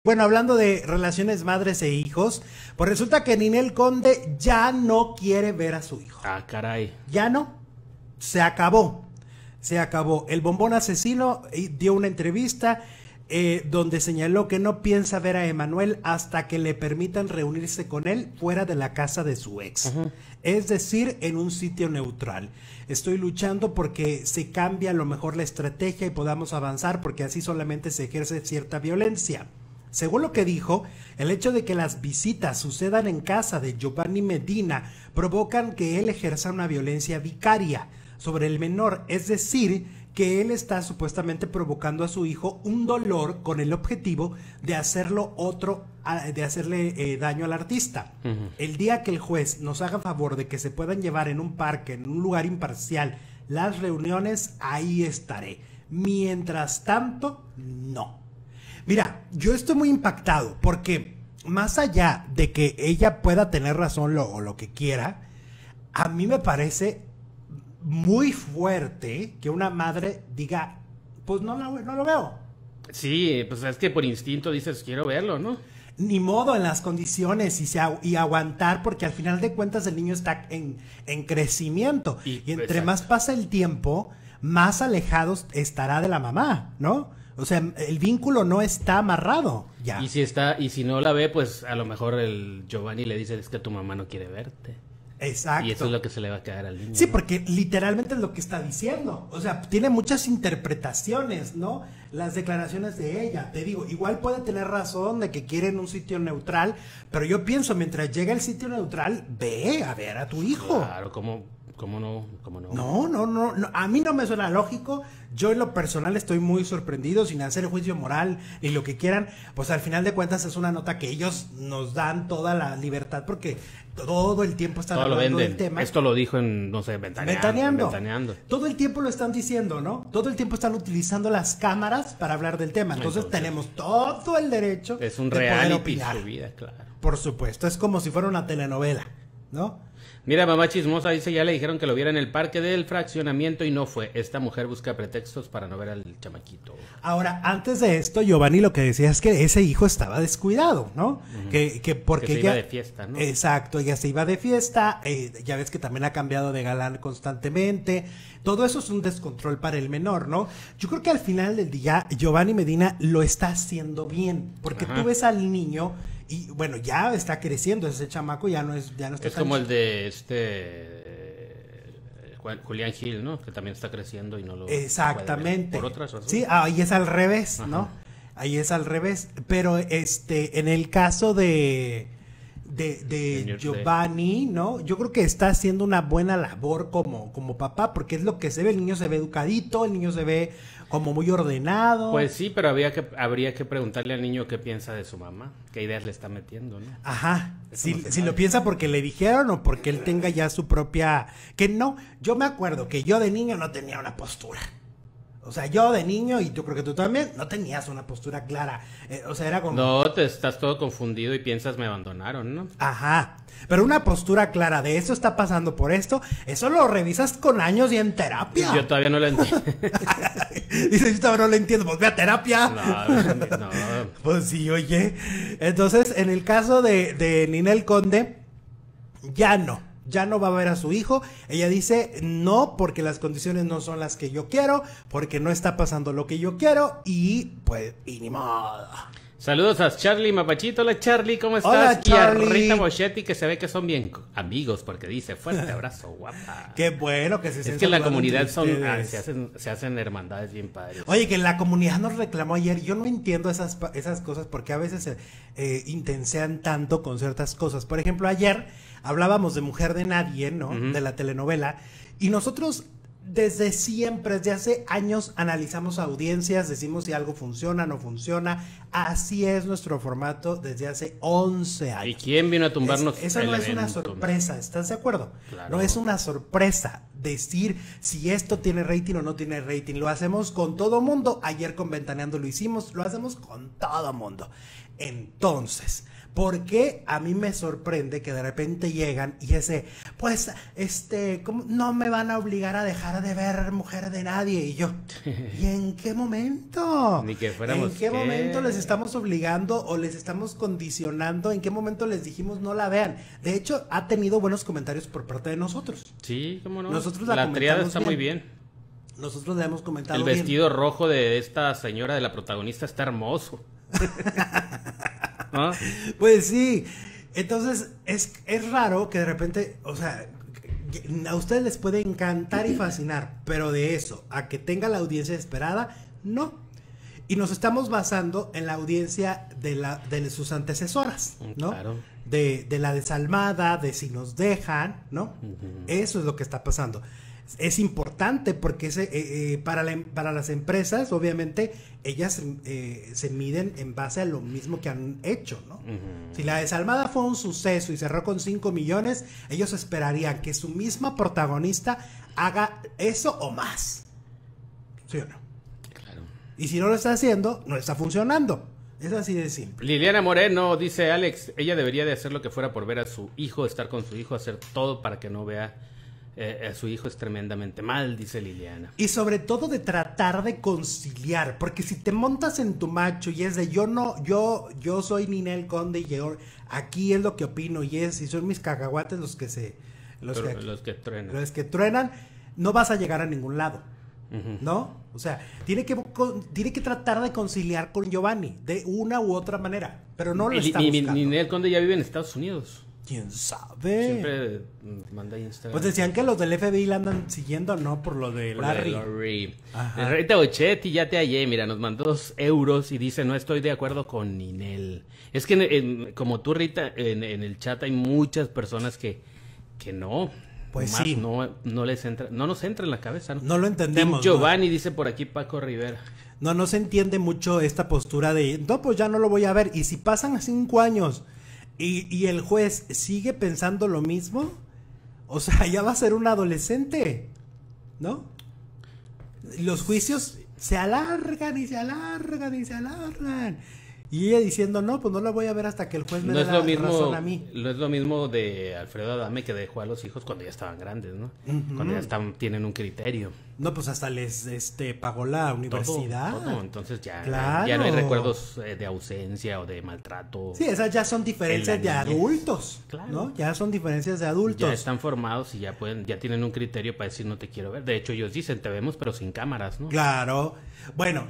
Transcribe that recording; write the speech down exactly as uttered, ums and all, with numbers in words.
Bueno, hablando de relaciones madres e hijos, pues resulta que Ninel Conde ya no quiere ver a su hijo. Ah, caray. Ya no. Se acabó. Se acabó. El bombón asesino dio una entrevista eh, donde señaló que no piensa ver a Emanuel hasta que le permitan reunirse con él fuera de la casa de su ex. Uh-huh. Es decir, en un sitio neutral. Estoy luchando porque se cambie a lo mejor la estrategia y podamos avanzar, porque así solamente se ejerce cierta violencia. Según lo que dijo, el hecho de que las visitas sucedan en casa de Giovanni Medina provocan que él ejerza una violencia vicaria sobre el menor, es decir, que él está supuestamente provocando a su hijo un dolor con el objetivo de hacerlo otro, de hacerle eh, daño al artista. Uh-huh. El día que el juez nos haga favor de que se puedan llevar en un parque, en un lugar imparcial, las reuniones, ahí estaré. Mientras tanto, no. Mira, yo estoy muy impactado porque más allá de que ella pueda tener razón lo, o lo que quiera, a mí me parece muy fuerte que una madre diga, pues no, no, no lo veo. Sí, pues es que por instinto dices, quiero verlo, ¿no? Ni modo en las condiciones y, se, y aguantar, porque al final de cuentas el niño está en, en crecimiento. Y, y entre exacto. más pasa el tiempo, más alejados estará de la mamá, ¿no? O sea, el vínculo no está amarrado ya. Y si está, y si no la ve, pues a lo mejor el Giovanni le dice, es que tu mamá no quiere verte. Exacto. Y eso es lo que se le va a quedar al niño. Sí, ¿no? porque literalmente es lo que está diciendo. O sea, tiene muchas interpretaciones, ¿no? Las declaraciones de ella. Te digo, igual puede tener razón de que quieren un sitio neutral, pero yo pienso, mientras llega el sitio neutral, ve a ver a tu hijo. Claro, ¿cómo, cómo no? ¿Cómo no? No, no, no, no. A mí no me suena lógico. Yo en lo personal estoy muy sorprendido, sin hacer juicio moral ni lo que quieran. Pues al final de cuentas es una nota que ellos nos dan toda la libertad porque todo el tiempo están todo hablando lo del tema. Esto lo dijo en, no sé, ventaneando, ventaneando. ventaneando. Todo el tiempo lo están diciendo, ¿no? Todo el tiempo están utilizando las cámaras para hablar del tema. Entonces, Entonces tenemos todo el derecho es un de reality poder opinar. Su vida, claro. Por supuesto, es como si fuera una telenovela, ¿no? Mira, mamá chismosa dice, ya le dijeron que lo viera en el parque del fraccionamiento y no fue. Esta mujer busca pretextos para no ver al chamaquito. Ahora, antes de esto, Giovanni lo que decía es que ese hijo estaba descuidado, ¿no? Uh-huh. Que, que porque que se ella, iba de fiesta, ¿no? Exacto, ella se iba de fiesta, eh, ya ves que también ha cambiado de galán constantemente. Todo eso es un descontrol para el menor, ¿no? Yo creo que al final del día, Giovanni Medina lo está haciendo bien, porque Ajá. tú ves al niño... Y bueno, ya está creciendo ese chamaco, ya no es ya no está Es como el de este eh, Julián Gil, ¿no? Que también está creciendo y no lo Exactamente. Por otras razones. Sí, ahí es al revés, Ajá. ¿no? Ahí es al revés, pero este en el caso de de, de Giovanni, ¿no? Yo creo que está haciendo una buena labor como como papá, porque es lo que se ve, el niño se ve educadito, el niño se ve como muy ordenado. Pues sí, pero habría que habría que preguntarle al niño qué piensa de su mamá, qué ideas le está metiendo, ¿no? Ajá, si, no si lo piensa porque le dijeron o porque él tenga ya su propia... Que no, yo me acuerdo que yo de niño no tenía una postura. O sea, yo de niño, y yo creo que tú también, no tenías una postura clara. Eh, o sea, era como... No, te estás todo confundido y piensas me abandonaron, ¿no? Ajá. Pero una postura clara de eso está pasando por esto, eso lo revisas con años y en terapia. Yo todavía no lo entiendo. Dice, yo todavía no lo entiendo, pues ve a terapia. No, no. Pues sí, oye. Entonces, en el caso de, de Ninel Conde, ya no. Ya no va a ver a su hijo. Ella dice no, porque las condiciones no son las que yo quiero, porque no está pasando lo que yo quiero y pues, y ni modo. Saludos a Charlie Mapachito. Hola Charlie, ¿cómo estás? Hola, Charlie. Y a Rita Moschetti, que se ve que son bien amigos, porque dice, fuerte abrazo, guapa. Qué bueno que se Es que en la comunidad son, ah, se, hacen, se hacen hermandades bien padres. Oye, que la comunidad nos reclamó ayer, yo no entiendo esas, esas cosas, porque a veces se eh, intensean tanto con ciertas cosas. Por ejemplo, ayer hablábamos de Mujer de Nadie, ¿no? Uh-huh. De la telenovela, y nosotros... Desde siempre, desde hace años, analizamos audiencias, decimos si algo funciona, no funciona. Así es nuestro formato desde hace once años. ¿Y quién vino a tumbarnos? Es, eso no el es una evento? sorpresa, ¿estás de acuerdo? Claro. No es una sorpresa decir si esto tiene rating o no tiene rating. Lo hacemos con todo mundo. Ayer con Ventaneando lo hicimos, lo hacemos con todo mundo. Entonces... ¿por qué a mí me sorprende que de repente llegan y ese, pues, este, ¿cómo? No me van a obligar a dejar de ver Mujer de Nadie? Y yo, ¿y en qué momento? Ni que fuéramos ¿En qué, qué momento les estamos obligando o les estamos condicionando? ¿En qué momento les dijimos no la vean? De hecho, ha tenido buenos comentarios por parte de nosotros. Sí, cómo no. Nosotros la, la triada está bien. muy bien. Nosotros le hemos comentado El bien. vestido rojo de esta señora, de la protagonista, está hermoso. ¿Ah? Pues sí. Entonces, es, es raro que de repente, o sea, a ustedes les puede encantar y fascinar, pero de eso, a que tenga la audiencia esperada, no. Y nos estamos basando en la audiencia de, la, de sus antecesoras, ¿no? Claro. De, de la desalmada, de si nos dejan, ¿no? Uh-huh. Eso es lo que está pasando. Es importante porque ese, eh, eh, para, la, para las empresas, obviamente, ellas eh, se miden en base a lo mismo que han hecho, ¿no? Uh-huh. Si la desalmada fue un suceso y cerró con cinco millones, ellos esperarían que su misma protagonista haga eso o más. ¿Sí o no? Claro. Y si no lo está haciendo, no está funcionando. Es así de simple. Liliana Moreno dice, Alex, ella debería de hacer lo que fuera por ver a su hijo, estar con su hijo, hacer todo para que no vea eh, a su hijo. Es tremendamente mal, dice Liliana. Y sobre todo de tratar de conciliar, porque si te montas en tu macho y es de yo no, yo, yo soy Ninel Conde y yo aquí es lo que opino y es, y son mis cacahuates los que se, los, Pero, que, los que truenan. los que truenan, no vas a llegar a ningún lado. Uh-huh. ¿No? O sea, tiene que, tiene que tratar de conciliar con Giovanni de una u otra manera, pero no lo está mi, buscando. Ninel Conde ya vive en Estados Unidos. ¿Quién sabe? Siempre manda Instagram. Pues decían que los del F B I la andan siguiendo, ¿no? Por lo de Por Larry. la de Larry. Ajá. Rita Ochetti, ya te hallé, mira, nos mandó dos euros y dice, no estoy de acuerdo con Ninel. Es que en, en, como tú, Rita, en, en el chat hay muchas personas que, que no... Pues Más sí. No, no les entra, no nos entra en la cabeza, ¿no? No lo entendemos. Team Giovanni, ¿no? Dice por aquí Paco Rivera. No, no se entiende mucho esta postura de, no, pues ya no lo voy a ver. Y si pasan cinco años y, y el juez sigue pensando lo mismo, o sea, ya va a ser un adolescente, ¿no? Los juicios se alargan y se alargan y se alargan. Y ella diciendo, no, pues no la voy a ver hasta que el juez me No dé es la lo mismo, razón a mí. no es lo mismo de Alfredo Adame, que dejó a los hijos cuando ya estaban grandes, ¿no? Uh-huh. Cuando ya están, tienen un criterio. No, pues hasta les este pagó la universidad. Todo, todo. Entonces ya, Claro. ya no hay recuerdos eh, de ausencia o de maltrato. Sí, esas ya son diferencias de adultos, claro. ¿no? Ya son diferencias de adultos. Ya están formados y ya pueden, ya tienen un criterio para decir no te quiero ver. De hecho, ellos dicen, te vemos pero sin cámaras, ¿no? Claro. Bueno,